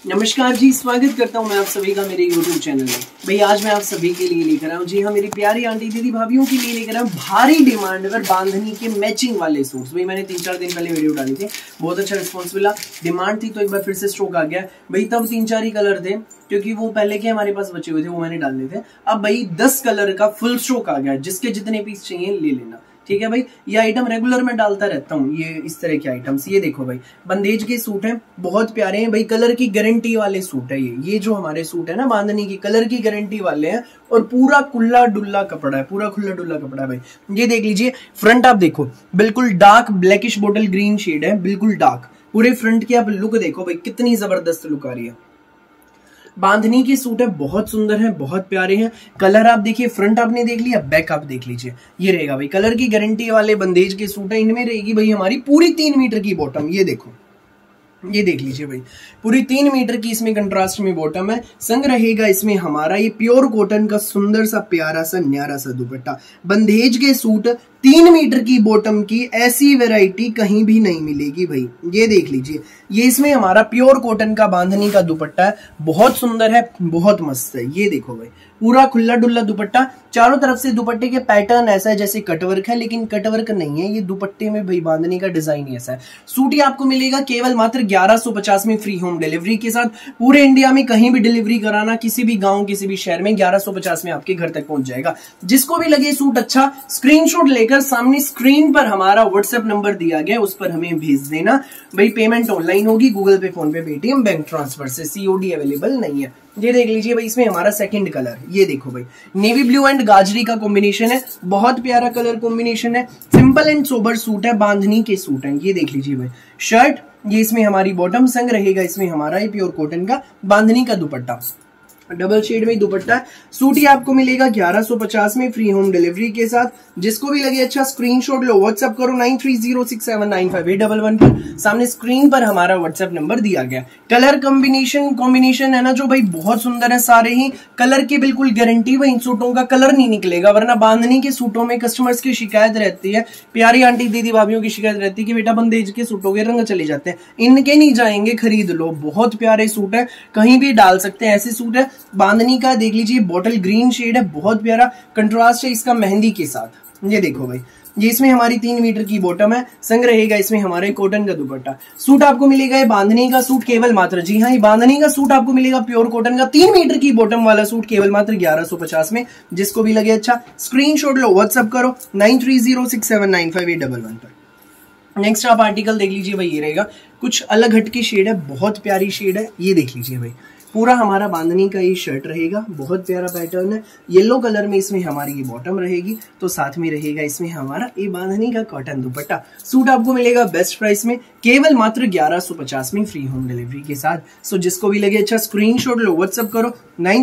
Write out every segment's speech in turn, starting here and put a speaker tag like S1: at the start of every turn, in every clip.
S1: नमस्कार जी, स्वागत करता हूं मैं आप सभी का मेरे YouTube चैनल में। भाई आज मैं आप सभी के लिए लेकर आया हूं, जी हाँ, मेरी प्यारी आंटी दीदी भाभीियों के लिए लेकर आया हूं भारी डिमांड पर बांधनी के मैचिंग वाले सूट्स। भाई मैंने 3-4 दिन पहले वीडियो डाली थी, बहुत अच्छा रिस्पॉन्स मिला, डिमांड थी तो एक बार फिर से स्टॉक आ गया। भाई तब 3-4 ही कलर थे क्योंकि वो पहले के हमारे पास बचे हुए थे, वो मैंने डालने थे। अब भाई 10 कलर का फुल स्टॉक आ गया, जिसके जितने पीस चाहिए ले लेना, ठीक है भाई। ये आइटम रेगुलर में डालता रहता हूँ, ये इस तरह के आइटम्स। ये देखो भाई, बंदेज के सूट हैं, बहुत प्यारे हैं भाई, कलर की गारंटी वाले सूट है ये जो हमारे सूट है ना बांधनी की, कलर की गारंटी वाले हैं और पूरा खुला डुल्ला कपड़ा है, पूरा खुला डुल्ला कपड़ा है भाई। ये देख लीजिए, फ्रंट आप देखो बिल्कुल dark blackish bottle green shade है, बिल्कुल डार्क। पूरे फ्रंट की आप लुक देखो भाई, कितनी जबरदस्त लुक आ रही है। बांधनी के सूट है, बहुत सुंदर है, बहुत प्यारे हैं। कलर आप देखिए, फ्रंट आपने देख लिया, बैक आप देख लीजिए। ये रहेगा भाई, कलर की गारंटी वाले बंदेज के सूट है। इनमें रहेगी भाई हमारी पूरी 3 मीटर की बॉटम। ये देखो, ये देख लीजिए भाई, पूरी 3 मीटर की इसमें कंट्रास्ट में बॉटम है। संग रहेगा इसमें हमारा ये प्योर कॉटन का सुंदर सा प्यारा सा न्यारा सा दुपट्टा। बंदेज के सूट 3 मीटर की बॉटम की ऐसी वैरायटी कहीं भी नहीं मिलेगी भाई। ये देख लीजिए, ये इसमें हमारा प्योर कॉटन का बांधनी का दुपट्टा है, बहुत सुंदर है, बहुत मस्त है। ये देखो भाई, पूरा खुला डुल्ला दुपट्टा, चारों तरफ से दुपट्टे के पैटर्न ऐसा है जैसे कटवर्क है, लेकिन कटवर्क नहीं है, ये दुपट्टे में भाई बांधनी का डिजाइन ही ऐसा है। सूट ही आपको मिलेगा केवल मात्र 1150 में फ्री होम डिलीवरी के साथ। पूरे इंडिया में कहीं भी डिलीवरी कराना, किसी भी गांव किसी भी शहर में 1150 में आपके घर तक पहुंच जाएगा। जिसको भी लगे सूट अच्छा, स्क्रीनशॉट लेकर सामने स्क्रीन पर हमारा व्हाट्सएप नंबर दिया गया, उस पर हमें भेज देना भाई। पेमेंट ऑनलाइन होगी, Google Pay, PhonePe, Paytm, bank transfer से। सीओडी अवेलेबल नहीं है। ये देख लीजिए भाई, इसमें हमारा सेकंड कलर, ये देखो भाई, नेवी ब्लू एंड गाजरी का कॉम्बिनेशन है, बहुत प्यारा कलर कॉम्बिनेशन है। सिंपल एंड सोबर सूट है, बांधनी के सूट है। ये देख लीजिए भाई, शर्ट, ये इसमें हमारी बॉटम, संग रहेगा इसमें हमारा ये प्योर कॉटन का बांधनी का दुपट्टा, डबल शेड में दुपट्टा है। सूट ही आपको मिलेगा 1150 में फ्री होम डिलीवरी के साथ। जिसको भी लगे अच्छा, स्क्रीनशॉट लो, व्हाट्सएप करो 9306795811 पर। सामने स्क्रीन पर हमारा व्हाट्सएप नंबर दिया गया। कलर कॉम्बिनेशन है ना जो भाई, बहुत सुंदर है सारे ही। कलर की बिल्कुल गारंटी भाई, इन सूटों का कलर नहीं निकलेगा, वरना बांधनी के सूटों में कस्टमर्स की शिकायत रहती है, प्यारी आंटी दीदी भाभीियों की शिकायत रहती है कि बेटा बंदेज के सूटों के रंग चले जाते हैं। इनके नहीं जाएंगे, खरीद लो, बहुत प्यारे सूट है, कहीं भी डाल सकते हैं, ऐसे सूट है। बांधनी का देख लीजिए, बॉटल ग्रीन शेड है, बहुत प्यारा कंट्रास्ट है इसका मेहंदी के साथ। ये देखो भाई, ये इसमें हमारी 3 मीटर की बॉटम है, संग रहेगा इसमें हमारे कॉटन का दुपट्टा। सूट आपको मिलेगा ये बांधनी का सूट केवल मात्र, जी हाँ, ये बांधनी का सूट आपको मिलेगा प्योर कॉटन का 3 मीटर की बॉटम वाला सूट केवल मात्र 1150 में। जिसको भी लगे अच्छा, स्क्रीनशॉट लो, व्हाट्सएप करो 9306795811 पर। नेक्स्ट आप आर्टिकल देख लीजिए भाई, ये रहेगा कुछ अलग हटके शेड है, बहुत प्यारी शेड है। ये देख लीजिए भाई, पूरा हमारा बांधनी का ये शर्ट रहेगा, बहुत प्यारा पैटर्न है। येलो कलर में इसमें हमारी ये बॉटम रहेगी, तो साथ में रहेगा इसमें हमारा ये बांधनी का कॉटन दुपट्टा। सूट आपको मिलेगा बेस्ट प्राइस में केवल मात्र 1150 में फ्री होम डिलीवरी के साथ। सो जिसको भी लगे अच्छा, स्क्रीनशॉट लो, व्हाट्सएप करो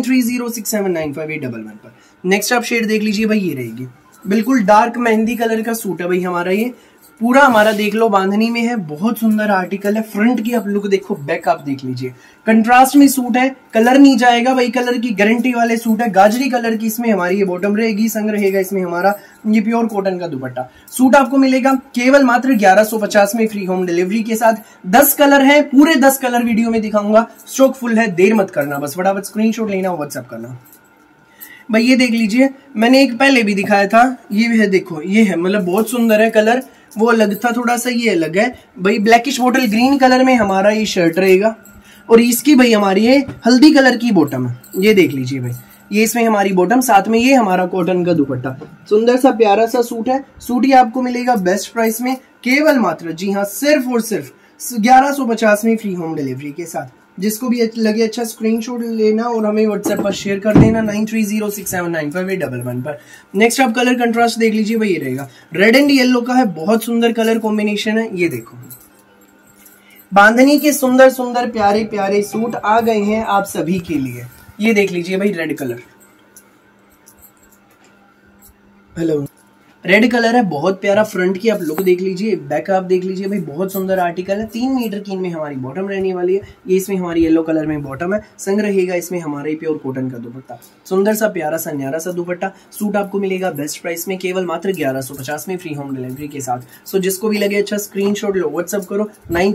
S1: 9306795811 पर। नेक्स्ट आप शेड देख लीजिए भाई, ये रहेगी बिल्कुल डार्क मेहंदी कलर का सूट है भाई हमारा। ये पूरा हमारा देख लो बांधनी में है, बहुत सुंदर आर्टिकल है। फ्रंट की आप लुक देखो, बैक आप देख लीजिए, कंट्रास्ट में सूट है, कलर नहीं जाएगा भाई, कलर की गारंटी वाले सूट है। गाजरी कलर की इसमें हमारी ये बॉटम रहेगी, संग रहेगा इसमें हमारा ये प्योर कॉटन का दुपट्टा। सूट आपको मिलेगा केवल मात्र 1150 में फ्री होम डिलीवरी के साथ। 10 कलर है, पूरे 10 कलर वीडियो में दिखाऊंगा, स्टॉक फुल है, देर मत करना, बस फटाफट स्क्रीनशॉट लेना, व्हाट्सएप करना भाई। ये देख लीजिए, मैंने एक पहले भी दिखाया था, ये है देखो, ये है, मतलब बहुत सुंदर है कलर, वो अलग था थोड़ा सा, ये अलग है भाई। ब्लैकिश बोटल ग्रीन कलर में हमारा ये शर्ट रहेगा, और इसकी भाई हमारी ये हल्दी कलर की बॉटम है। ये देख लीजिए भाई, ये इसमें हमारी बॉटम, साथ में ये हमारा कॉटन का दुपट्टा। सुंदर सा प्यारा सा सूट है। सूट ही आपको मिलेगा बेस्ट प्राइस में केवल मात्र, जी हाँ, सिर्फ और सिर्फ 1150 में फ्री होम डिलीवरी के साथ। जिसको भी लगे अच्छा, स्क्रीनशॉट लेना और हमें व्हाट्सएप पर शेयर कर देना 9306795811 पर। नेक्स्ट आप कलर कंट्रास्ट देख लीजिए भाई, ये रहेगा रेड एंड येलो का है, बहुत सुंदर कलर कॉम्बिनेशन है। ये देखो, बांधनी के सुंदर सुंदर प्यारे प्यारे सूट आ गए हैं आप सभी के लिए। ये देख लीजिए भाई, red colour, hello, red colour है, बहुत प्यारा। फ्रंट की आप लुक देख लीजिए, बैक आप देख लीजिए भाई, बहुत सुंदर आर्टिकल है। 3 मीटर की इनमें हमारी बॉटम रहने वाली है। ये इसमें हमारी येलो कलर में बॉटम है, संग रहेगा इसमें हमारे प्योर कॉटन का दुपट्टा। सुंदर सा प्यारा सा न्यारा सा दुपट्टा। सूट आपको मिलेगा बेस्ट प्राइस में, केवल मात्र 1150 में, फ्री होम डिलीवरी के साथ। सो जिसको भी लगे अच्छा स्क्रीनशॉट लो, व्हाट्सअप करो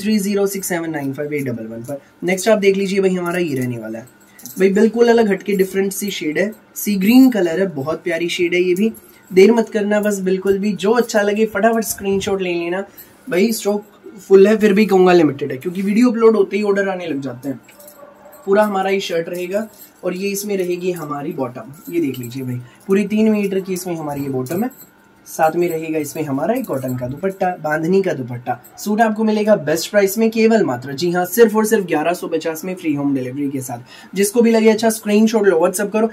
S1: 9306795811 पर। नेक्स्ट आप देख लीजिए भाई, हमारा ये रहने वाला है भाई, बिल्कुल अलग हटके डिफरेंट सी शेड है, सी ग्रीन कलर है, बहुत प्यारी शेड है। ये भी देर मत करना, बस बिल्कुल भी जो अच्छा लगे फटाफट स्क्रीनशॉट ले लेना भाई। स्टॉक फुल है, फिर भी कहूंगा लिमिटेड है, क्योंकि वीडियो अपलोड होते ही ऑर्डर आने लग जाते हैं। पूरा हमारा ये शर्ट रहेगा और ये इसमें रहेगी हमारी बॉटम। ये देख लीजिए भाई, पूरी 3 मीटर की इसमें हमारी ये बॉटम है, साथ में रहेगा इसमें हमारा एक कॉटन का दुपट्टा, बांधनी का दुपट्टा। सूट आपको मिलेगा बेस्ट प्राइस में, केवल मात्र जी हाँ सिर्फ और सिर्फ 1150 में, फ्री होम डिलीवरी के साथ। जिसको भी लगे अच्छा स्क्रीनशॉट लो, व्हाट्सअप करो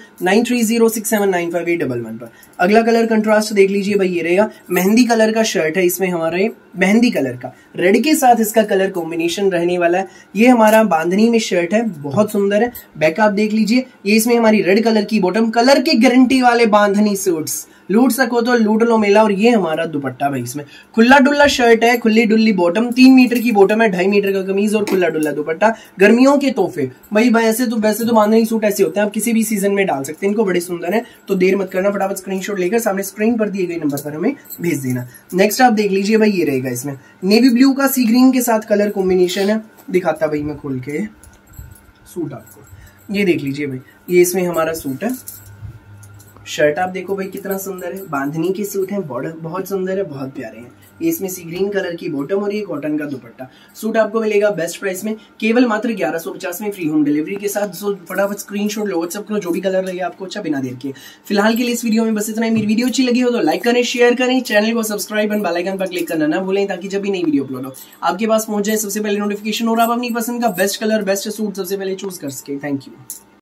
S1: 9306795811 पर। अगला कलर कंट्रास्ट देख लीजिए भाई, ये रहेगा मेहंदी कलर का शर्ट है, इसमें हमारा मेहंदी कलर का रेड के साथ इसका कलर कॉम्बिनेशन रहने वाला है। ये हमारा बांधनी में शर्ट है, बहुत सुंदर है। बैक आप देख लीजिए, ये इसमें हमारी रेड कलर की बॉटम, कलर के गारंटी वाले बांधनी सूट्स, लूट सको तो लूट लो मेला। और ये हमारा दुपट्टा भाई, इसमें खुला डुल्ला शर्ट है, खुली डुल्ली बॉटम, 3 मीटर की बॉटम है, 2.5 मीटर का कमीज और खुला डुल्ला दुपट्टा। गर्मियों के तोहफे भाई, वैसे तो बांधनी सूट ऐसे होते हैं, आप किसी भी सीजन में डाल सकते हैं इनको, बड़े सुंदर है। तो देर मत करना, फटाफट स्क्रीनशॉट लेकर सामने स्क्रीन पर दिए गए नंबर पर हमें भेज देना। नेक्स्ट आप देख लीजिए भाई, ये रहेगा इसमें नेवी ब्लू का सी ग्रीन के साथ कलर कॉम्बिनेशन है। दिखाता भाई मैं खोल के सूट आपको, ये देख लीजिए भाई, ये इसमें हमारा सूट है। शर्ट आप देखो भाई कितना सुंदर है, बांधनी के सूट है, बॉर्डर बहुत सुंदर है, बहुत प्यारे हैं। ये इसमें सी ग्रीन कलर की बॉटम और ये कॉटन का दुपट्टा। सूट आपको मिलेगा बेस्ट प्राइस में, केवल मात्र 1150 में, फ्री होम डिलीवरी के साथ। सो फटाफट स्क्रीनशॉट लो, व्हाट्सअप करो, जो भी कलर लगे आपको अच्छा, बिना देर के। फिलहाल के लिए इस वीडियो में बस इतना ही। मेरी वीडियो अच्छी लगी हो तो लाइक करें, शेयर करें, चैनल को सब्सक्राइब एंड बेल आइकन पर क्लिक करना ना भूलें, ताकि जब भी नई वीडियो अपलोड हो आपके पास पहुंच जाए सबसे पहले नोटिफिकेशन, और आप अपनी पसंद का बेस्ट कलर बेस्ट सूट सबसे पहले चूज कर सके। Thank you.